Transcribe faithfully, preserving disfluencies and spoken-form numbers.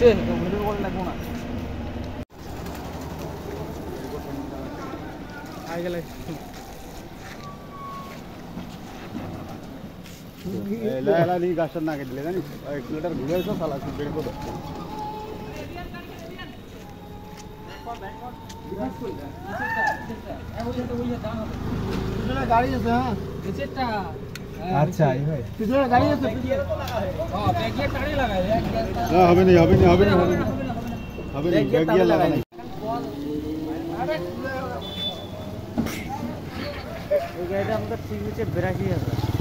এ video করে লাগবো না আই গেলে এলা এলা নি গাছটা না কেটে দিলে জানিস এক কিলোমিটার ঘুরে এসো শালা বের করে গাড়ি আছে হ্যাঁ নিচেরটা আচ্ছা এই ভাই পিছনে গাড়ি আছে হ্যাঁ ব্যাগিয়ে টানে লাগাই না হবে না হবে না হবে না হবে না হবে না ব্যাগিয়ে লাগাই এই গাড়িটা আমাদের ঠিক হচ্ছে বিরাশি হাজার